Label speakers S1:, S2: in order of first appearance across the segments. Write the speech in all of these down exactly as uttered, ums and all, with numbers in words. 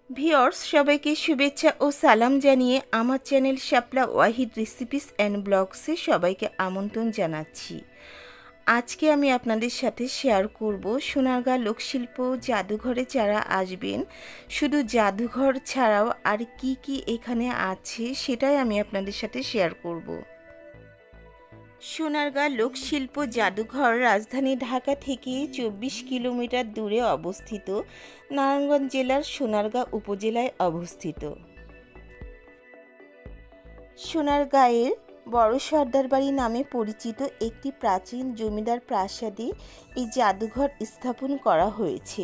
S1: Viewers সবাইকে শুভেচ্ছা ও সালাম জানিয়ে আমার channel Shapla Wahid recipes and ব্লগসে সবাইকে আমন্ত্রণ জানাচ্ছি। আজকে আমি আপনাদের সাথে শেয়ার করব সোনারগাঁ লোকশিল্প জাদুঘরে যারা আসবেন, শুধু জাদুঘর ছাড়াও আর কি কি এখানে আছে সেটাই আমি আপনাদের সাথে শেয়ার করব। সোনারগাঁ লোকশিল্প জাদুঘর রাজধানী ঢাকা থেকে চব্বিশ কিলোমিটার দূরে অবস্থিত, নারায়ণগঞ্জ জেলার সোনারগাঁ উপজেলায় অবস্থিত। সোনারগাঁয়ের বড় সর্দার বাড়ি নামে পরিচিত একটি প্রাচীন জমিদার প্রাসাদে এই জাদুঘর স্থাপন করা হয়েছে।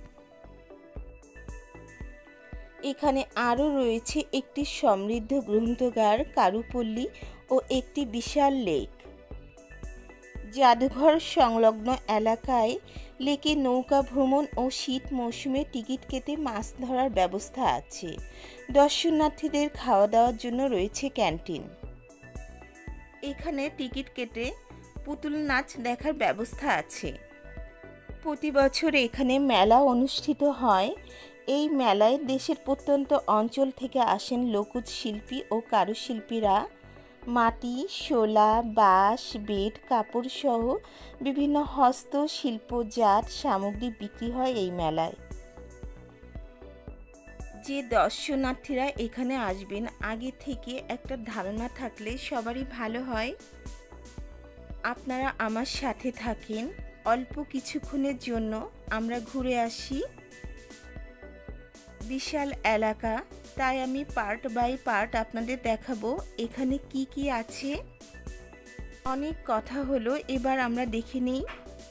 S1: এখানে আরও রয়েছে একটি সমৃদ্ধ গ্রন্থাগার, কারুপল্লী ও একটি বিশাল লেক। জাদুঘর সংলগ্ন এলাকায় লেকে নৌকা ভ্রমণ ও শীত মৌসুমে টিকিট কেটে মাছ ধরার ব্যবস্থা আছে। দর্শনার্থীদের খাওয়া দাওয়ার জন্য রয়েছে ক্যান্টিন। এখানে টিকিট কেটে পুতুল নাচ দেখার ব্যবস্থা আছে। প্রতি বছর এখানে মেলা অনুষ্ঠিত হয়। এই মেলায় দেশের প্রত্যন্ত অঞ্চল থেকে আসেন লোকজ শিল্পী ও কারুশিল্পীরা। মাটি, শোলা, বাঁশ, বেত, কাপড় সহ বিভিন্ন হস্তশিল্পজাত সামগ্রী বিক্রি হয় এই মেলায়। যে দর্শনার্থীরা এখানে আসবেন, আগে থেকে একটা ধারণা থাকলে সবারই ভালো হয়। আপনারা আমার সাথে থাকেন, অল্প কিছুক্ষণের জন্য আমরা ঘুরে আসি। বিশাল এলাকা, তাই আমি পার্ট বাই পার্ট আপনাদের দেখাবো এখানে কি কি আছে। অনেক কথা হলো, এবার আমরা দেখে নিই।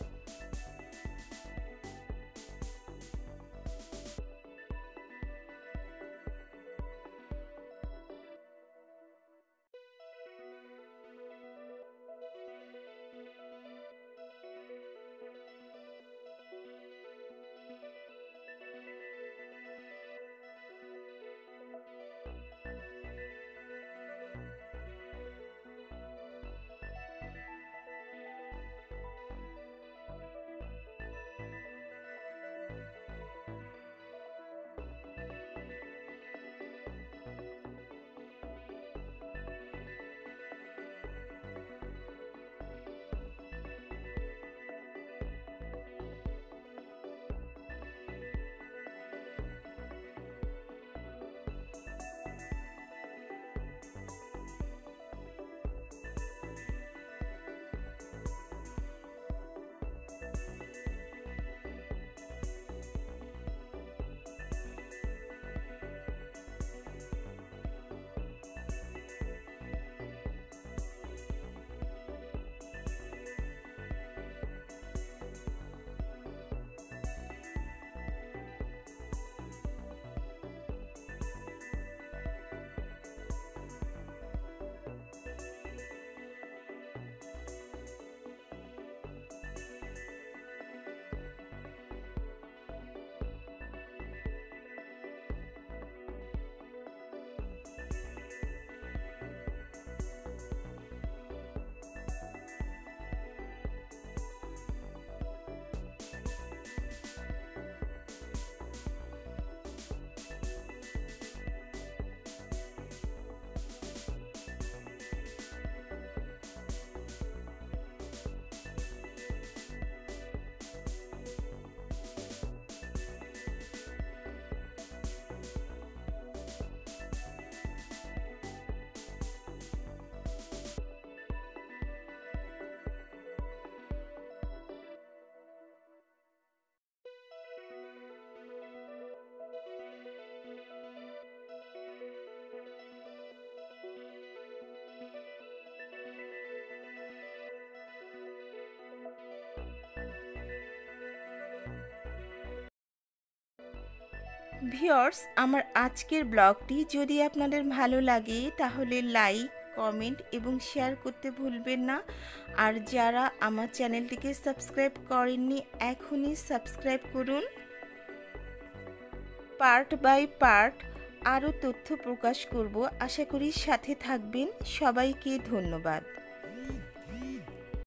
S1: ভিউয়ার্স, আমার আজকের ব্লগটি যদি আপনাদের ভালো লাগে তাহলে লাইক, কমেন্ট এবং শেয়ার করতে ভুলবেন না। আর যারা আমার চ্যানেলটিকে সাবস্ক্রাইব করেননি, এখনই সাবস্ক্রাইব করুন। পার্ট বাই পার্ট আরও তথ্য প্রকাশ করব, আশা করি সাথে থাকবেন। সবাইকে ধন্যবাদ।